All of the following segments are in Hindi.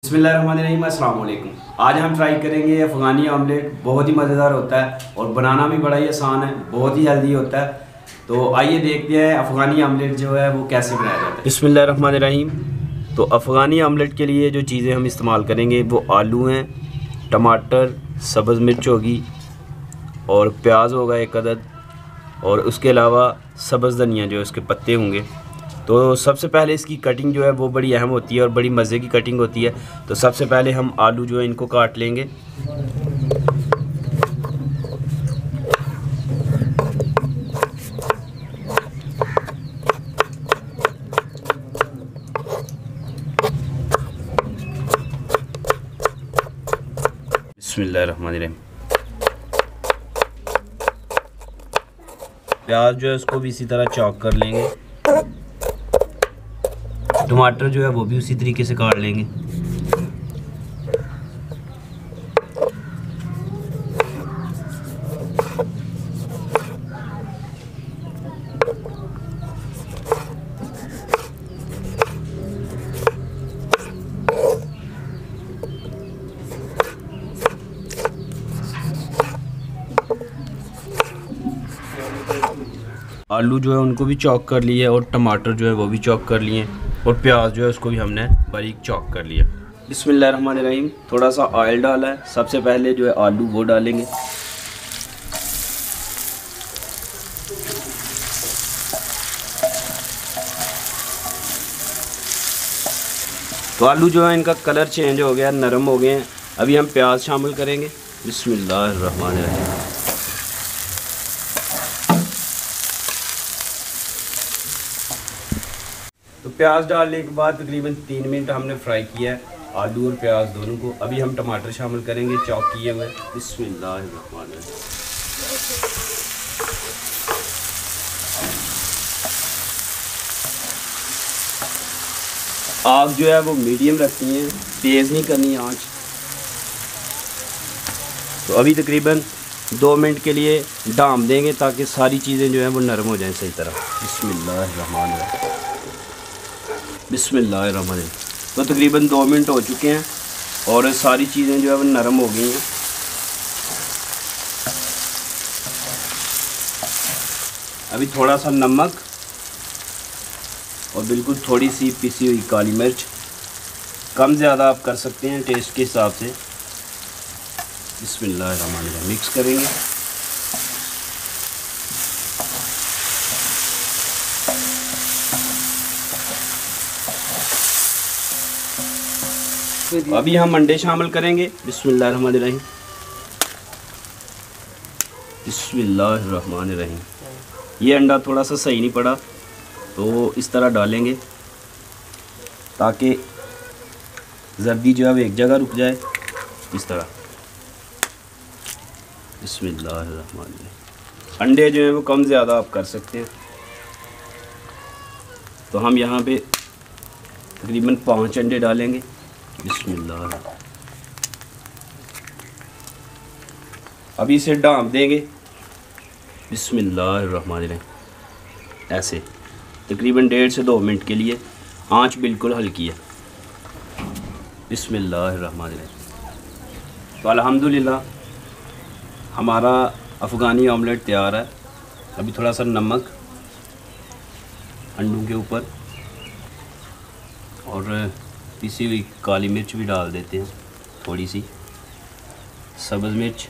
बिस्मिल्लाहिर्रहमानिर्रहीम, अस्सलाम वालेकुम। आज हम ट्राई करेंगे अफ़गानी ऑमलेट। बहुत ही मज़ेदार होता है और बनाना भी बड़ा ही आसान है, बहुत ही हेल्दी होता है। तो आइए देखते हैं अफ़गानी ऑमलेट जो है वो कैसे बनाया जाता है। बिस्मिल्लाहिर्रहमानिर्रहीम। तो अफ़गानी ऑमलेट के लिए जो चीज़ें हम इस्तेमाल करेंगे वो आलू हैं, टमाटर, सब्ज़ मिर्च होगी और प्याज होगा एक अदद, और उसके अलावा सब्ज़ धनिया जो है उसके पत्ते होंगे। तो सबसे पहले इसकी कटिंग जो है वो बड़ी अहम होती है और बड़ी मज़े की कटिंग होती है। तो सबसे पहले हम आलू जो है इनको काट लेंगे। बिस्मिल्लाहिर्रहमानिर्रहीम। प्याज जो है उसको भी इसी तरह चॉप कर लेंगे। टमाटर जो है वो भी उसी तरीके से काट लेंगे। आलू जो है उनको भी चॉप कर लिए और टमाटर जो है वो भी चॉप कर लिए और प्याज जो है उसको भी हमने बारीक चॉप कर लिया। बिस्मिल्लाहिर्रहमानिर्रहीम। थोड़ा सा ऑयल डाला है। सबसे पहले जो है आलू वो डालेंगे। तो आलू जो है इनका कलर चेंज हो गया, नरम हो गए हैं। अभी हम प्याज शामिल करेंगे। बिस्मिल्लाहिर्रहमानिर्रहीम। तो प्याज डालने के बाद तकरीबन 3 मिनट हमने फ्राई किया है आलू और प्याज दोनों को। अभी हम टमाटर शामिल करेंगे चॉप किए हुए। बिस्मिल्लाहिर्रहमानिर्रहीम। आग जो है वो मीडियम रखनी है, तेज़ नहीं करनी आंच। तो अभी तकरीबन 2 मिनट के लिए डाम देंगे ताकि सारी चीज़ें जो है वो नरम हो जाएं सही तरह। बिस्मिल्लाहिर्रहमानिर्रहीम। बिस्मिल्लाहिर्रहमानिर्रहीम। तो तकरीबन 2 मिनट हो चुके हैं और सारी चीज़ें जो है वो नरम हो गई हैं। अभी थोड़ा सा नमक और बिल्कुल थोड़ी सी पिसी हुई काली मिर्च, कम ज़्यादा आप कर सकते हैं टेस्ट के हिसाब से। बिस्मिल्लाहिर्रहमानिर्रहीम। मिक्स करेंगे। अभी हम अंडे शामिल करेंगे। बिस्मिल्लाहिर्रहमानिर्रहीम। बिस्मिल्लाहिर्रहमानिर्रहीम। ये अंडा थोड़ा सा सही नहीं पड़ा तो इस तरह डालेंगे ताकि जर्दी जो है वो एक जगह रुक जाए, इस तरह। बिस्मिल्लाहिर्रहमानिर्रहीम। अंडे जो हैं वो कम ज़्यादा आप कर सकते हैं। तो हम यहाँ पे तकरीबन 5 अंडे डालेंगे। बिस्मिल्लाह। अभी इसे डाम देंगे। बिस्मिल्लाहिर्रहमानिर्रहीम। ऐसे तकरीबन 1.5 से 2 मिनट के लिए। आंच बिल्कुल हल्की है। बिस्मिल्लाहिर्रहमानिर्रहीम। तो अल्हम्दुलिल्लाह हमारा अफ़गानी ऑमलेट तैयार है। अभी थोड़ा सा नमक अंडों के ऊपर और पिसी हुई काली मिर्च भी डाल देते हैं, थोड़ी सी सब्ज़ मिर्च,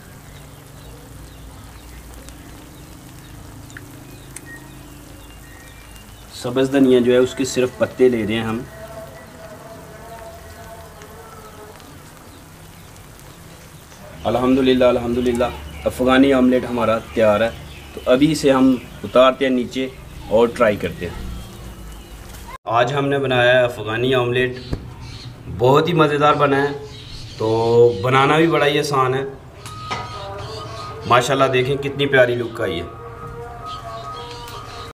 सब्ज़ धनिया जो है उसके सिर्फ पत्ते ले रहे हैं हम। अल्हम्दुलिल्लाह अल्हम्दुलिल्लाह अफ़गानी ऑमलेट हमारा तैयार है। तो अभी इसे हम उतारते हैं नीचे और ट्राई करते हैं। आज हमने बनाया है अफ़गानी ऑमलेट। बहुत ही मज़ेदार बना है। तो बनाना भी बड़ा ही आसान है। माशाल्लाह देखें कितनी प्यारी लुक आई है।